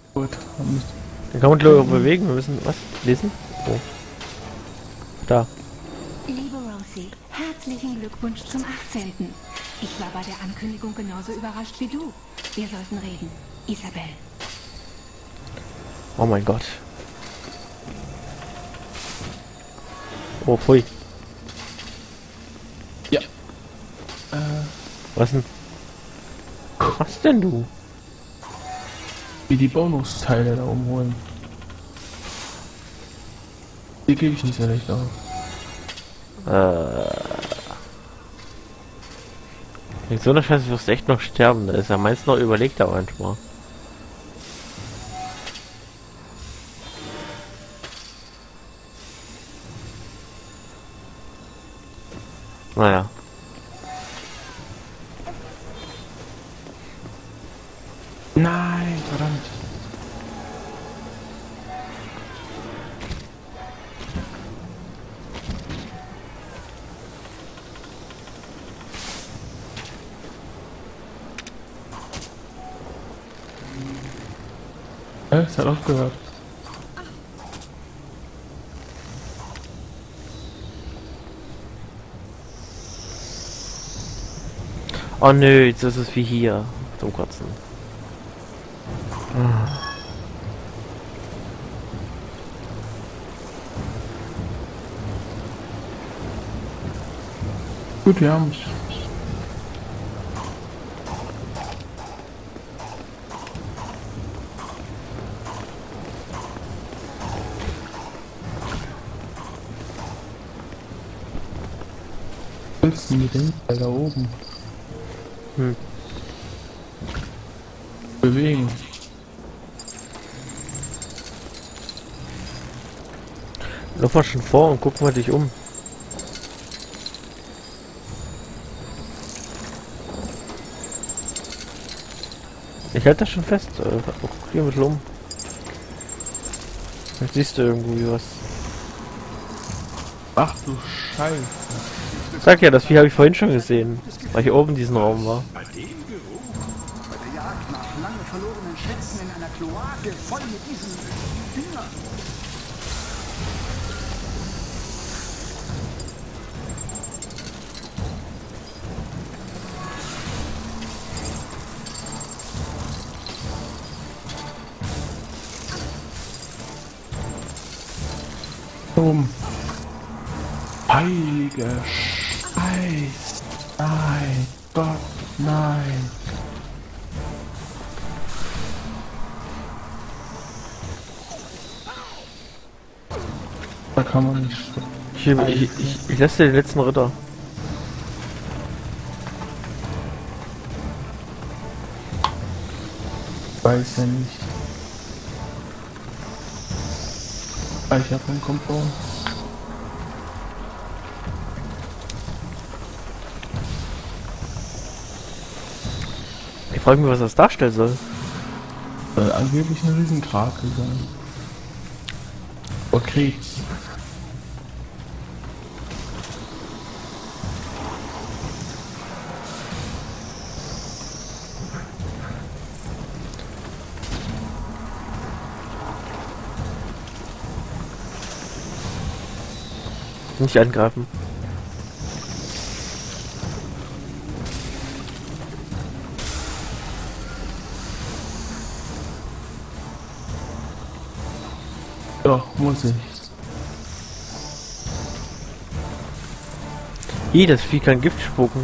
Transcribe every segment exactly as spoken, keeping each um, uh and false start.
Gut. Dann kann man glaube ich auch bewegen. Wir müssen was lesen? Oh. Da. Liebe Rosie, herzlichen Glückwunsch zum achtzehnten Ich war bei der Ankündigung genauso überrascht wie du. Wir sollten reden. Isabel. Oh mein Gott. Oh, pfui. Ja. Äh, Was denn? Was denn du? wie die Bonusteile da oben holen. Die gebe ich nicht so leicht auf. Äh. Wegen so einer Scheiße wirst du echt noch sterben. Da ist ja meist noch überlegt, aber manchmal. Naja. Nein, verdammt. Äh, es hat aufgehört. Oh nö, jetzt ist es wie hier. Zum Kotzen. Gut, wir haben es. Was mit dem Teil da oben? Hm. Bewegen. Lauf mal schon vor und guck mal dich um. Ich halte das schon fest. Äh, guck hier ein bisschen um. Vielleicht siehst du irgendwie was. Ach du Scheiße. Sag ja, das Vieh habe ich vorhin schon gesehen, weil ich oben in diesem Raum war. Bei dem Geruch. Bei der Jagd nach lange verlorenen Schätzen in einer Kloake voll mit diesen Dingern. Oben. Heilige Scheiße. Nein. Gott, nein. Da kann man nicht. Ich, ich, ich, ich lasse dir den letzten Ritter. Weiß ja nicht. Ich habe einen Komfort. Ich frage mich, was das darstellen soll. Soll angeblich eine Riesenkrake sein. Oder Krebs. Nicht angreifen. Doch, muss ich. Ih, das Vieh kann Gift spucken.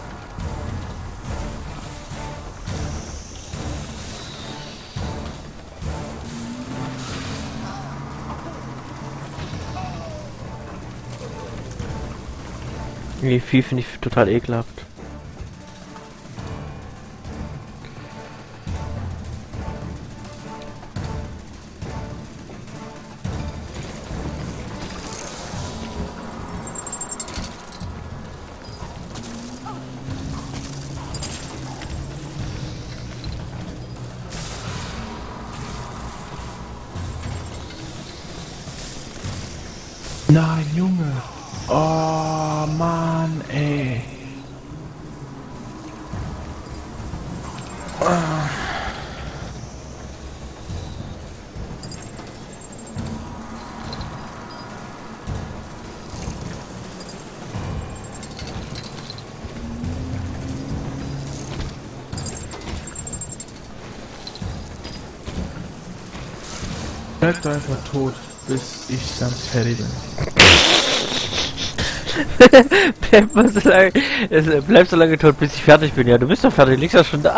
Die Vieh finde ich total ekelhaft. Nein, Junge. Oh, Mann, ey. Ah. Bleib doch einfach tot, bis ich dann fertig bin. bleib, mal so lange, es, bleib so lange tot, bis ich fertig bin. Ja, du bist doch fertig, liegst ja schon da.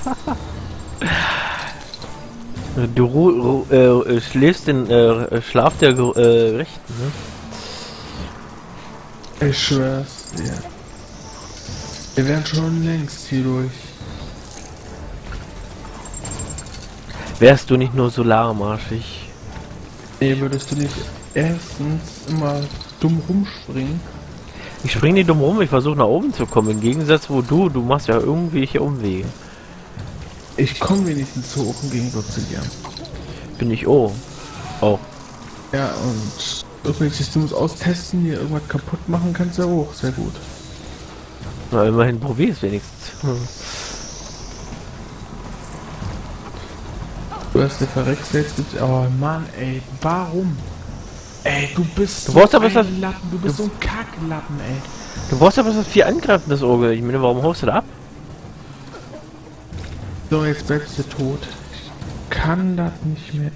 Du ru, ru, äh, schläfst den äh, Schlaf der äh, Rechten, ne? Ich schwör's dir. Wir wären schon längst hier durch. Wärst du nicht nur solarmarschig? Nee, würdest du nicht erstens immer dumm rumspringen? Ich spring nicht dumm rum, ich versuche nach oben zu kommen. Im Gegensatz wo du, du machst ja irgendwelche Umwege. Ich komme wenigstens hoch im Gegensatz zu dir. Bin ich oh. Auch. Ja, und irgendwelches dummes Austesten, hier irgendwas kaputt machen kannst du ja auch. Sehr gut. Na, immerhin probier's wenigstens. Hm. Du hast dir verreckst, jetzt gibt's... Oh Mann, ey, warum? Ey, du bist Du brauchst so aber ein das- Lappen, du bist so ein Kacklappen, ey. Du brauchst aber so viel angreifen, das Auge. Ich meine, warum haust du da ab? So, jetzt bleibst du tot. Ich kann das nicht mehr.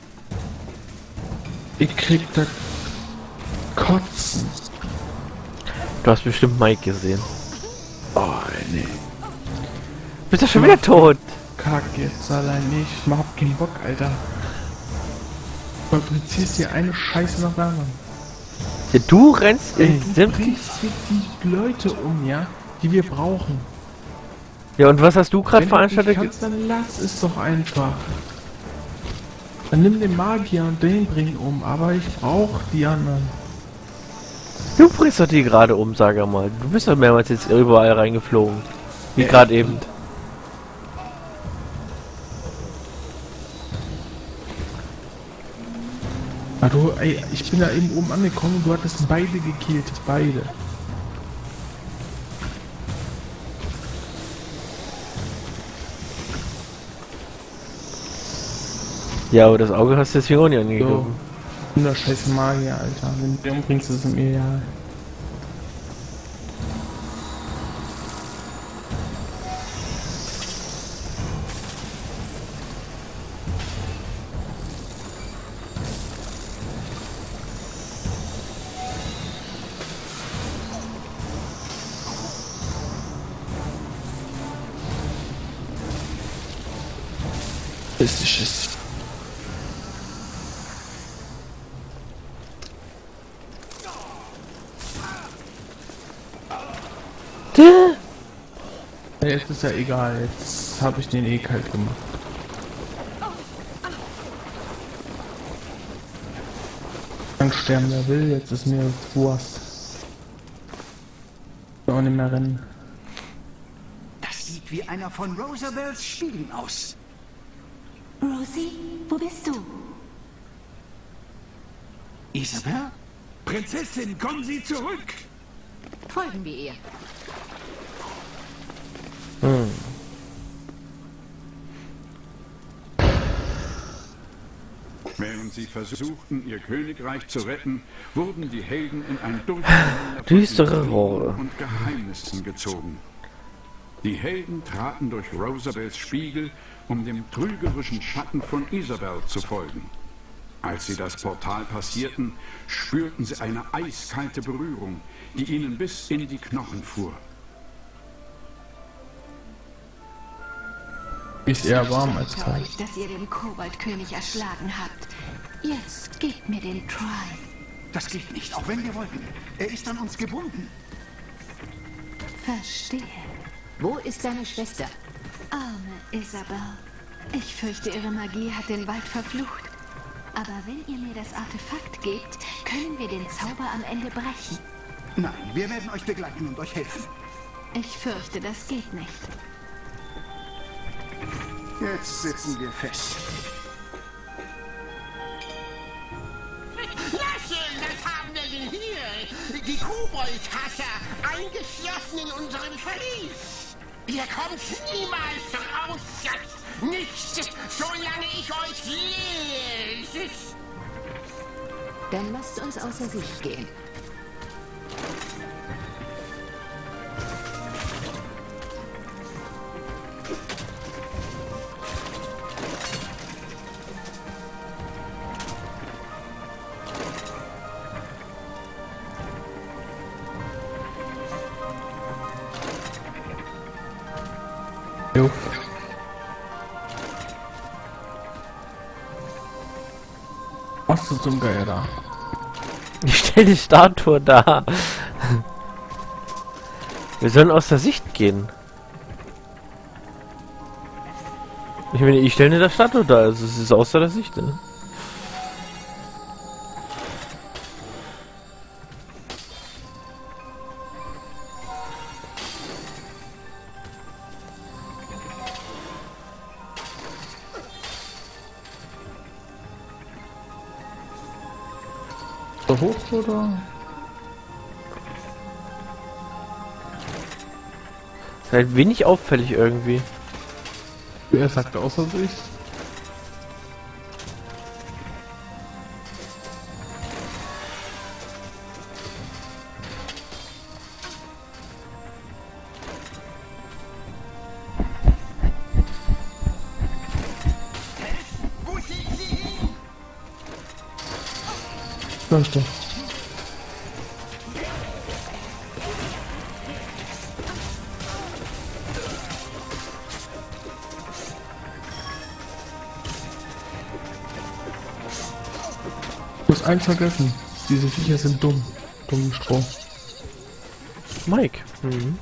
Ich krieg das Kotzen. Du hast bestimmt Mike gesehen. Oh, nee. Bist du schon wieder tot? Kack jetzt allein nicht. Ich hab keinen Bock, Alter. Du fabrizierst hier eine Scheiße nach der anderen. Ja, du rennst Ey, in du sämtlich... bringst hier die Leute um, ja? Die wir brauchen. Ja, und was hast du gerade Wenn du nicht veranstaltet? kannst, dann lass es doch einfach. Dann nimm den Magier und den bring um, aber ich brauch die anderen. Du bringst doch die gerade um, sag mal. Du bist doch mehrmals jetzt überall reingeflogen. Wie Ja. gerade eben. Ah, du, ey, ich bin da eben oben angekommen und du hattest beide gekillt. Beide. Ja, aber das Auge hast du deswegen auch nicht So. angegriffen. Ich bin der scheiß Magier, Alter. Wenn du den umbringst, ist es mir egal. Ist Schiss. Ja, jetzt ist ja egal, jetzt habe ich den eh kalt gemacht. Kann sterben, wer will, jetzt ist mir Wurst. Ich will auch nicht mehr rennen. Das sieht wie einer von Rosabels Spiegeln aus. Rosie, wo bist du? Isabel? Prinzessin, kommen Sie zurück! Folgen wir ihr. Hm. Während sie versuchten, ihr Königreich zu retten, wurden die Helden in ein Durcheinander von Düstere Intrigen Rohre. und Geheimnissen gezogen. Die Helden traten durch Rosabels Spiegel, um dem trügerischen Schatten von Isabel zu folgen. Als sie das Portal passierten, spürten sie eine eiskalte Berührung, die ihnen bis in die Knochen fuhr. Ist eher warm als Für kalt. euch, dass ihr den Koboldkönig erschlagen habt. Jetzt gebt mir den Try. Das geht nicht, auch wenn wir wollten. Er ist an uns gebunden. Verstehe. Wo ist deine Schwester? Arme Isabel. Ich fürchte, ihre Magie hat den Wald verflucht. Aber wenn ihr mir das Artefakt gebt, können wir den Zauber am Ende brechen. Nein, wir werden euch begleiten und euch helfen. Ich fürchte, das geht nicht. Jetzt sitzen wir fest. Na schön, das haben wir denn hier. Die Koboldhasser, eingeschlossen in unserem Verlies. Ihr kommt niemals raus, Schatz. Nicht, solange ich euch lese. Dann lasst uns außer Sicht gehen. Was du zum Geier da? Ich stelle die Statue da. Wir sollen aus der Sicht gehen. Ich meine, ich stelle eine Statue da, also es ist außer der Sicht, ne? So hoch oder? Ist halt wenig auffällig irgendwie. Wer sagt außer sich? Wo sind Sie hin? Da ist doch. Du hast eins vergessen. Diese Viecher sind dumm. Dummen Stroh. Mike. Mhm.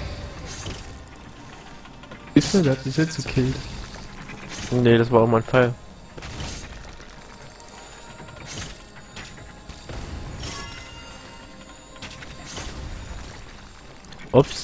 Ist der, der hat mich jetzt gekillt. Nee, das war auch mein Fall. Ups.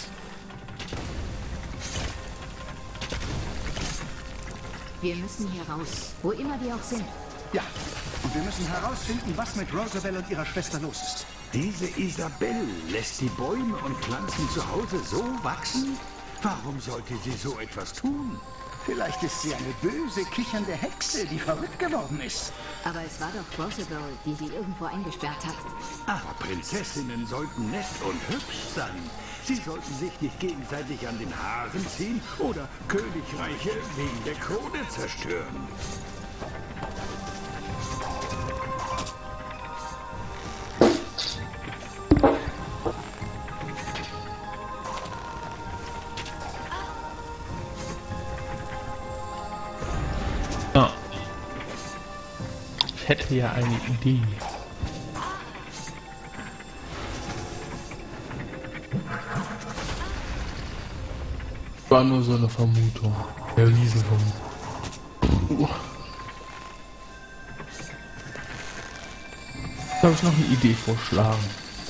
Wir müssen hier raus, wo immer wir auch sind. Ja, und wir müssen herausfinden, was mit Rosabelle und ihrer Schwester los ist. Diese Isabelle lässt die Bäume und Pflanzen zu Hause so wachsen? Warum sollte sie so etwas tun? Vielleicht ist sie eine böse, kichernde Hexe, die verrückt geworden ist. Aber es war doch Rosabelle, die sie irgendwo eingesperrt hat. Aber Prinzessinnen sollten nett und hübsch sein. Sie sollten sich nicht gegenseitig an den Haaren ziehen oder Königreiche wegen der Krone zerstören. Ja. Ich hätte ja eine Idee. War nur so eine Vermutung. Der Riesenvermutung. Uh. Da habe ich noch eine Idee vorschlagen.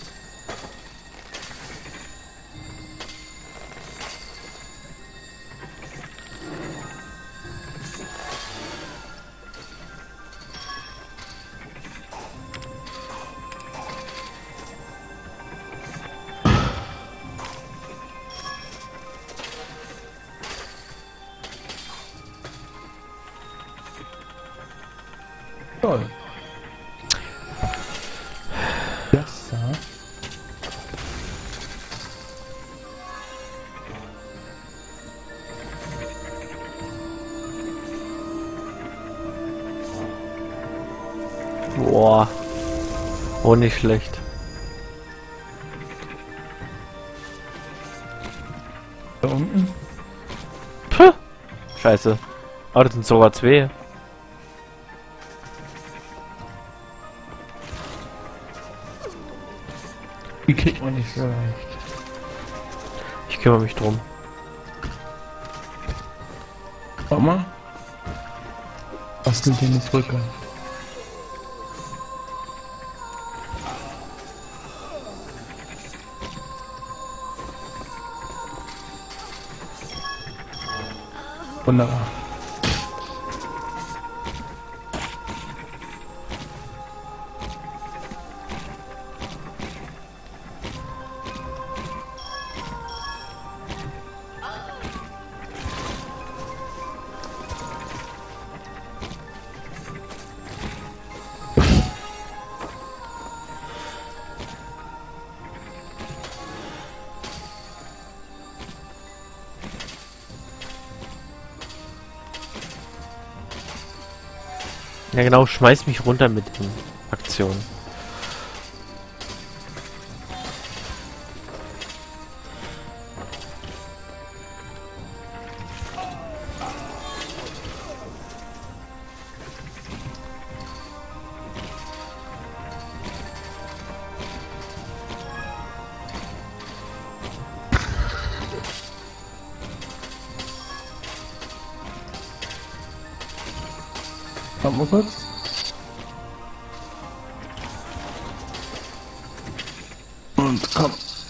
Toll. Das da. Boah. Oh, nicht schlecht. Da unten. Puh. Scheiße. Aber das sind sogar zwei. Die kriegt man nicht so leicht. Ich kümmere mich drum. Schau mal. Was nimmt denn die Brücke? Wunderbar. Ja genau, schmeiß mich runter mit den Aktionen. Warte mal kurz. Und komm.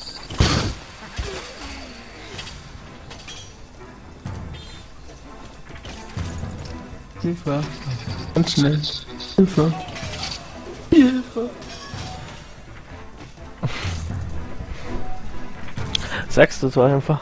Hilfe. Ganz schnell. Hilfe. Hilfe. Sagst du so einfach?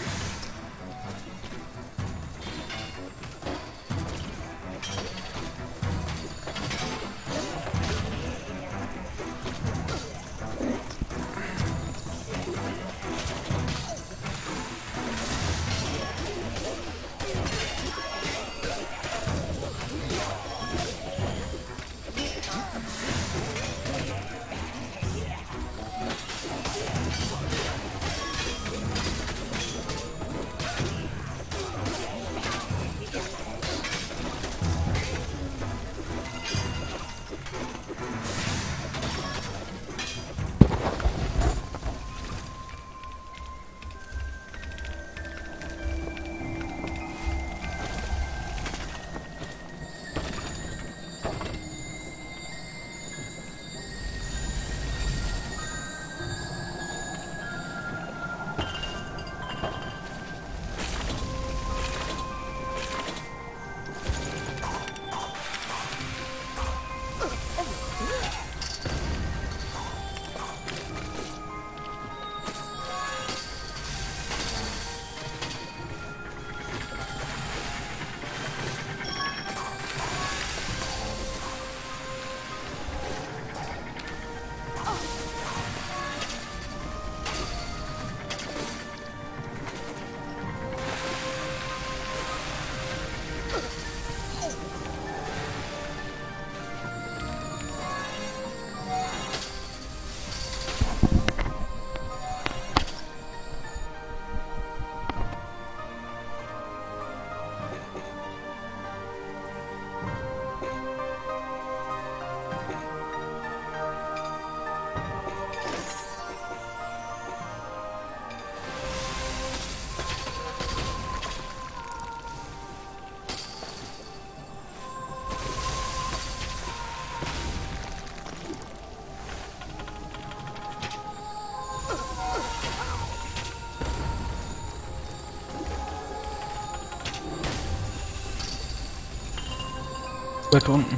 Weit unten.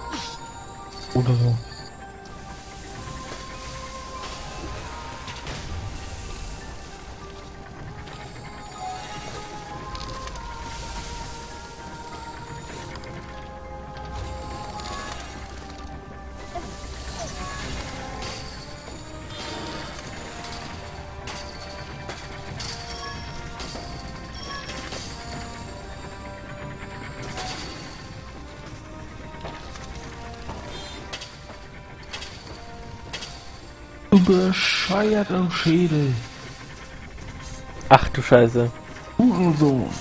Oder so. Du bescheuerter Schädel. Ach du Scheiße. Hurensohn.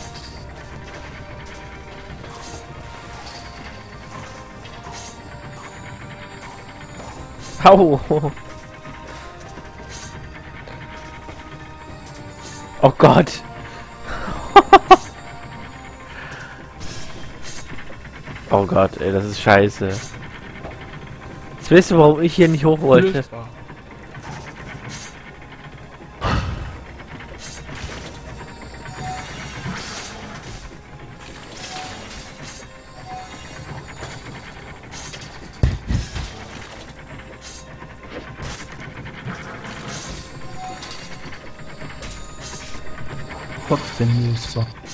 Au. Oh Gott. Oh Gott, ey, das ist scheiße. Jetzt weißt du, warum ich hier nicht hoch wollte. Lösbar. Trotzdem lösbar.